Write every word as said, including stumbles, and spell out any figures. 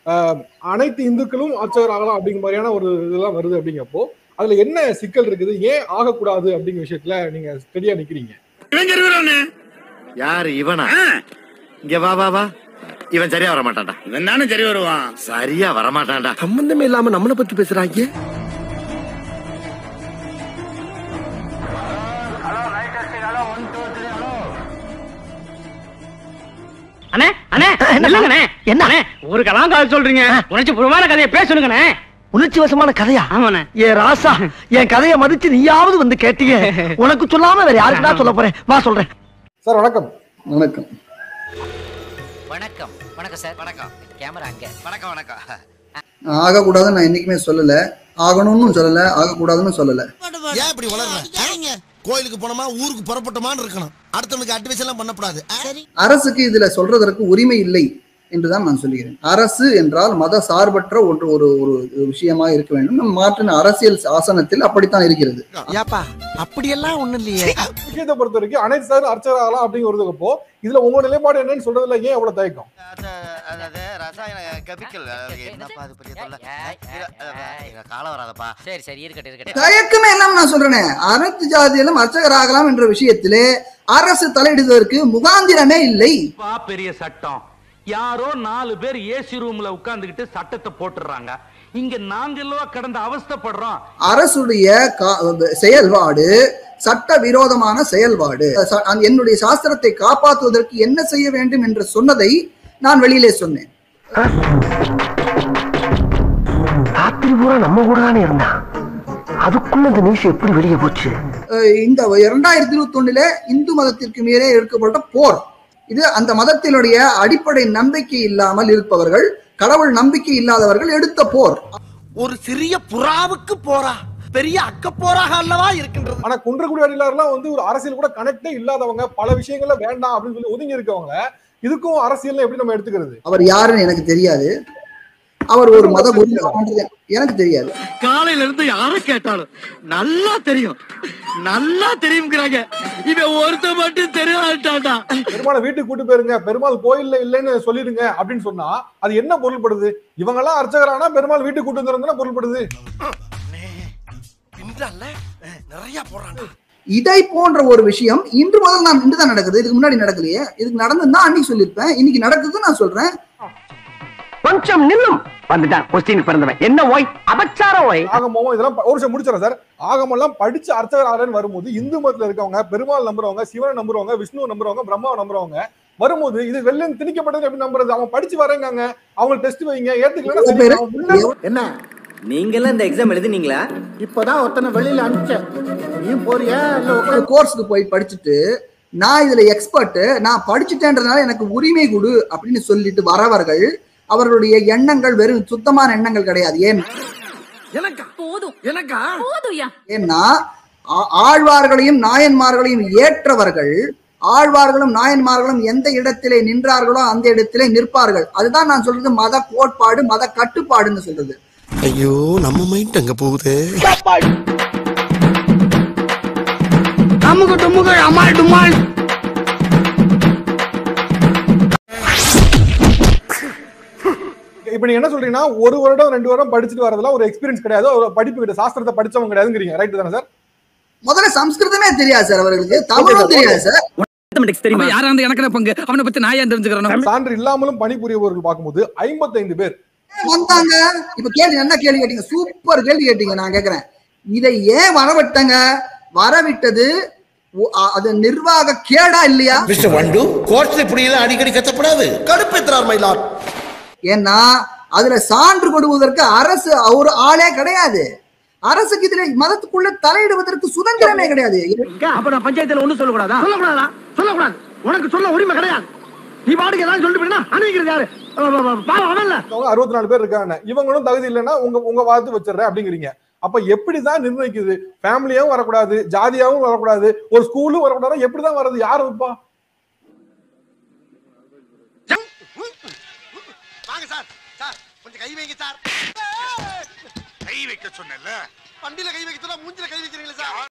அனைத்து இந்துக்களும் அர்ச்சகர் ஆகலாம் அப்படிங்கிற மாதிரியான ஒரு இதெல்லாம் வருது அப்படிங்கப்போ அதுல என்ன சிக்கல் இருக்குது, ஏன் ஆகக்கூடாது அப்படிங்கிற விஷயத்துல நீங்க ஸ்டெடியா நிக்கிறீங்க? யாரு இவனா? இங்க வா வா வா. இவன் சரியா வர மாட்டான்டா. இவன் தானே சரி வருவான். சரியா வர மாட்டான்டா. சம்பந்தமே இல்லாம நம்மளை பத்தி பேசுறாங்க. அண்ணே அண்ணே இல்லங்கண்ணே என்ன ஒரு கலாங்கால் சொல்றீங்க, உணர்ச்சி பூர்வமான கதையை பேசணுங்கண்ணே. உணர்ச்சி வசமான கதையா? ஆமாண்ணே. ஏ ராசா, என் கதையை மதிச்சு நீயாவது வந்து கேட்டீங்க. உனக்கு சொல்லாம வேற யாருக்கு நான் சொல்ல போறேன்? வா சொல்றேன். சார் வணக்கம். வணக்கம் வணக்கம் வணக்கம் சார். வணக்கம். கேமரா அங்க. வணக்கம் வணக்கம். ஆகக்கூடாதுன்னு நான் என்னைக்குமே சொல்லல, ஆகணும்னு சொல்லல, ஆகக்கூடாதுன்னு சொல்லல. ஏன் இப்படி வளர்ற? கோயிலுக்கு போனோமா ஊருக்கு புறப்பட்டோமான்னு இருக்கணும். அடுத்தவனுக்கு அட்வைஸ் எல்லாம் பண்ணக்கூடாது. அரசுக்கு இதுல சொல்றதற்கு உரிமை இல்லை என்றுதான் நான் சொல்லுகிறேன். அரசு என்றால் மத சார்பற்ற ஒன்று ஒரு ஒரு விஷயமா இருக்க வேண்டும். நம் மாற்றின அரசியல் ஆசனத்தில் அப்படித்தான் இருக்கிறது. அப்படியெல்லாம் ஒண்ணு இல்லையே. விஷயத்தை பொறுத்த வரைக்கும் அனைத்து சார் அர்ச்சகர் ஆகலாம் அப்படிங்கிற ஒருதுக்கப்போ இதுல உங்க நிலைப்பாடு என்னன்னு சொல்றதுல ஏன் எவ்வளவு தயக்கம்? தயக்கமே எல்லாம் நான் சொல்றேனே, அனைத்து ஜாதியிலும் அர்ச்சகர் ஆகலாம் என்ற விஷயத்திலே அரசு தலையிடுவதற்கு முகாந்திரமே இல்லை. பெரிய சட்டம், யாரோ நாலு பேர் ஏசி ரூம்ல உட்கார்ந்துகிட்டு சட்டத்தை போட்டுறாங்க. இங்க நாங்கெல்லாம் கடந்த அவஸ்தைப்படுறோம். அரசுடைய செயல்பாடு சட்ட விரோதமான செயல்பாடு. என்னுடைய சாஸ்திரத்தை காப்பாற்றுவதற்கு என்ன செய்ய வேண்டும் என்று சொன்னதை நான் வெளியிலே சொன்னேன். ராத்திரி பூரா நம்ம கூட தானே இருந்தான், அதுக்குள்ள இந்த நியூஸ் எப்படி வெளியே போச்சு? இந்த இரண்டாயிரத்தி இருபத்தி ஒண்ணுல இந்து மதத்திற்கு மீறே எடுக்கப்பட்ட போர் இது. அந்த மதத்தினுடைய அடிப்படை நம்பிக்கை இல்லாமல் இருப்பவர்கள், கடவுள் நம்பிக்கை இல்லாதவர்கள் எடுத்த போர். ஒரு சிறிய புறாவுக்கு போரா பெரிய அக்க போராக அல்லவா இருக்கின்றது. ஆனா குன்றக்குடி அடிகளார்லாம் வந்து ஒரு அரசியல் கூட கனெக்டே இல்லாதவங்க, பல விஷயங்கள்ல வேண்டாம் அப்படின்னு சொல்லி ஒதுங்கி இருக்கவங்க, இதுக்கும் அரசியல் எப்படி நம்ம எடுத்துக்கிறது? அவர் யாருன்னு எனக்கு தெரியாது. அவர் ஒரு மத குரு எனக்கு தெரியாது. காலையில இருந்து யாரை கேட்டாலும் நல்லா தெரியும் நல்லா தெரியுங்கிறாங்க. இவன் ஒருத்த மட்டும் தெரியாட்டாடா. பெருமாளை வீட்டுக்கு கூட்டு போயிருங்க, பெருமாள் கோயில்ல இல்லைன்னு சொல்லிடுங்க அப்படின்னு சொன்னா அது என்ன பொருள்படுது? இவங்க எல்லாம் அர்ச்சகரானா பெருமாள் வீட்டுக்கு கூட்டு வந்துருந்தா பொருள்படுது. நிறைய போறாங்க. இதை போன்ற ஒரு விஷயம் இன்று முதல் நான் இன்றுதான் நடக்குது, இதுக்கு முன்னாடி நடக்கலையே. இதுக்கு நடந்ததுன்னா அன்னைக்கு சொல்லியிருப்பேன், இன்னைக்கு நடக்குது நான் சொல்றேன். கொஞ்சம் நில்லும் வந்துட்டான் கொஸ்டின் பிறந்தவன். என்ன ஓய் அபச்சார ஓய். ஆகமோ இதெல்லாம் ஒரு நிமிஷம் முடிச்சிடறேன் சார். ஆகமம் எல்லாம் படிச்சு அர்ச்சகர் ஆகலன்னு வரும்போது இந்து மதத்துல இருக்கவங்க பெருமாள் நம்புறவங்க, சிவனை நம்புறவங்க, விஷ்ணுவை நம்புறவங்க, பிரம்மாவை நம்புறவங்க வரும்போது இது வெள்ளம் திணிக்கப்பட்டது எப்படி நம்புறது? அவங்க படிச்சு வரேங்க, அவங்க டெஸ்ட் வைங்க, ஏத்துக்கலாம். என்ன நீங்க எல்லாம் இந்த எக்ஸாம் எழுதினீங்களா? இப்பதான் ஒருத்தனை வெளியில அனுப்பிச்சேன், நீ போறியா? கோர்ஸ்க்கு போய் படிச்சுட்டு நான் இதுல எக்ஸ்பர்ட், நான் படிச்சுட்டேன்றதுனால எனக்கு உரிமை கொடு அப்படின்னு சொல்லிட்டு வரவர்கள், அவர்களுடைய எண்ணங்கள் வெறும் சுத்தமான எண்ணங்கள் கிடையாது. ஏன் ஏன்னா ஆழ்வார்களையும் நாயன்மார்களையும் ஏற்றவர்கள், ஆழ்வார்களும் நாயன்மார்களும் எந்த இடத்திலே நின்றார்களோ அந்த இடத்திலே நிற்பார்கள். அதுதான் நான் சொல்றது மத கோட்பாடு, மத கட்டுப்பாடுன்னு சொல்றது. ஐயோ நம்ம மைண்ட் அங்க போகுது. இப்ப நீங்க என்ன சொல்றீங்கன்னா ஒரு வருடம் ரெண்டு வருடம் படிச்சுட்டு வரதெல்லாம் ஒரு எக்ஸ்பீரியன்ஸ் கிடையாது, ஒரு படிப்பு கிட்ட சாஸ்திரத்தை படிச்சவங்க கிடையாதுங்கிறீங்க. ரைட் தானே சார்? முதல்ல சம்ஸ்கிருதமே தெரியாது சார் அவர்களுக்கு, தமிழும் தெரியாது சார். சான்று இல்லாமலும் பணிபுரியவர்கள் பார்க்கும்போது ஐம்பத்தைந்து பேர் வந்தாங்க. இப்ப கேள்வி என்ன கேள்வி கேட்டீங்க? சூப்பர் கேள்வி கேட்டீங்க. நான் கேக்குறேன், இதை ஏன் வரவிட்டங்க? வரவிட்டது அது நிர்வாக கேடா இல்லையா? மிஸ்டர் வண்டு கோர்ட்ல இப்படி எல்லாம் அடிக்கடி கத்தப்படாது, கடுப்பேத்துறார் மயிலார். ஏன்னா அதுல சான்று கொடுவதற்கு அரசு ஒரு ஆளே கிடையாது. அரசுக்கு இதுல மதத்துக்குள்ள தலையிடுவதற்கு சுதந்திரமே கிடையாது. அப்ப நான் பஞ்சாயத்துல ஒண்ணு சொல்லக்கூடாதா? சொல்லக்கூடாதா? சொல்லக்கூடாது. உனக்கு சொல்ல உரிமை கிடையாது. நீ பாட்டுக்கு ஏதாவது சொல்லிட்டு போயினா அனுமதிக்கிறது யாரு? அறுபத்தி நாலு பேர் இருக்காங்க, இவங்களும் தகுதி இல்லைன்னா உங்க உங்க வார்த்தை வச்சிடறேன் அப்படிங்கிறீங்க. அப்ப எப்படிதான் நிர்ணயிக்குது? ஃபேமிலியாவும் வரக்கூடாது, ஜாதியாவும் வரக்கூடாது, ஒரு ஸ்கூலும் வரக்கூடாது, எப்படிதான் வர்றது? யாரு வைப்பா? வாங்க சார், சார் கொஞ்சம் கை வைங்க சார். கை வைக்க சொன்னேன்ல, வண்டியில கை வைக்க சொன்னா மூஞ்சில கை வைக்கிறீங்களா சார்?